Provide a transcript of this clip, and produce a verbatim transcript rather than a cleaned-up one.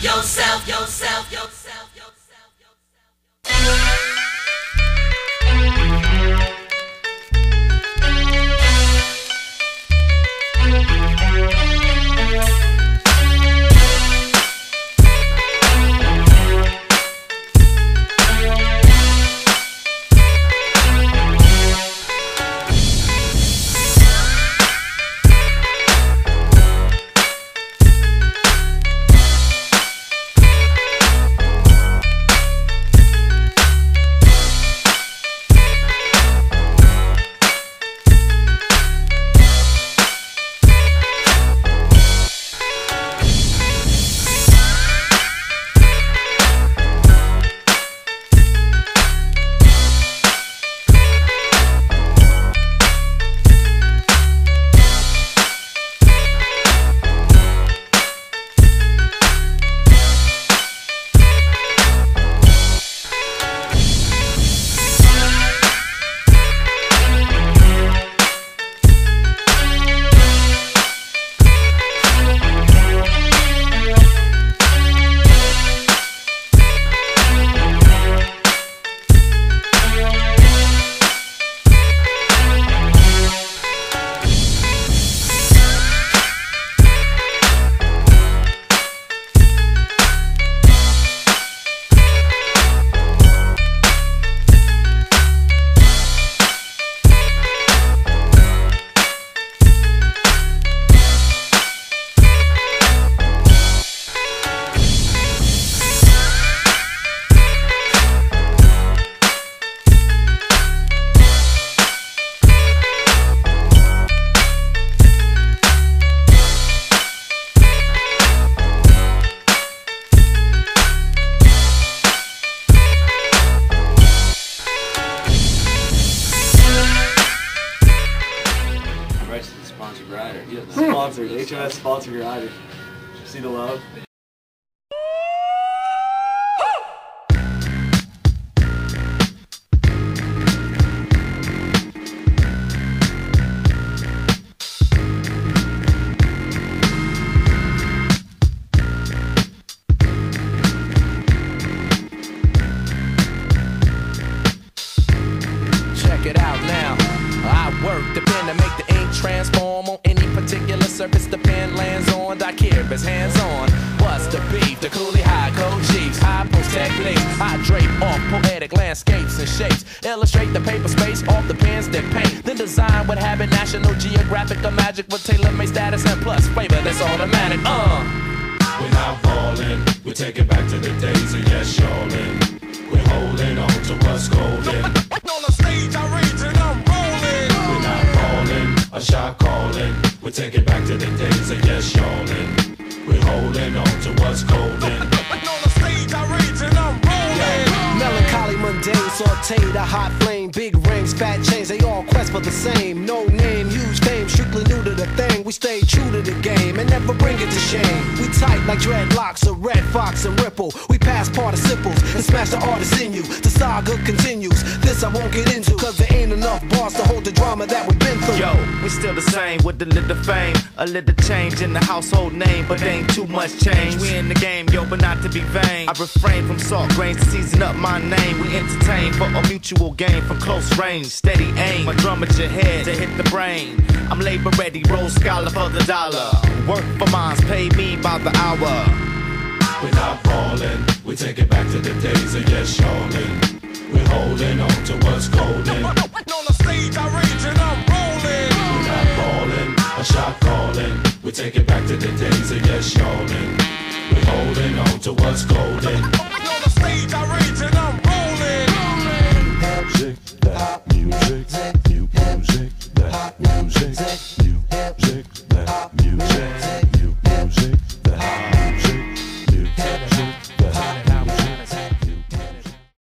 yourself, yourself, yourself, yourself, yourself. Sponsored rider. Yeah, sponsored. H O S sponsored rider. See the love? Check it out now. I work the pen to make the ink transform on any particular surface the pen lands on. I care if hands on. What's the beef? The coolie high code chiefs. I post techniques. I drape off poetic landscapes and shapes. Illustrate the paper space off the pens that paint. Then design what habit National Geographic or magic with tailor-made status and plus flavor that's automatic. Uh. We're not falling. We take it back to the days of yes, y'allin'. We're holding on to what's golden. On the stage, I rage and I'm rolling. We're not falling, a shot calling. We take it back to the days of yes, y'allin'. We're holding on to what's golden. On the stage, I rage and I'm rolling. Melancholy, mundane, sauteed, a hot flame, big rings, fat chains, they all quest for the same. No name, huge fame, strictly new to the thing. We stay true to the game and never bring it to shame. We tight like dreadlocks, a red fox and ripple. We pass participles and smash the artist in you. The saga continues. This I won't get into, cause there ain't enough bars to hold the drama that we've been through. Yo, we still the same with a little fame, a little change in the household name, but ain't too much change. We in the game, yo, but not to be vain. I refrain from salt grains to season up my name. We entertain for a mutual gain from close range. Steady aim, my drum at your head to hit the brain. I'm labor ready, roll scholar for the dollar. Work for mines, pay me by the hour. We're not falling. We take it back to the days of yes, y'allin'. We're holding on to what's golden. On the stage, I rage and I'm rolling. We're not falling, a shot calling. We take it back to the days of yes, y'allin'. We're holding on to what's golden. On the stage, I rage and I'm rolling. Music, that music, new music, that music.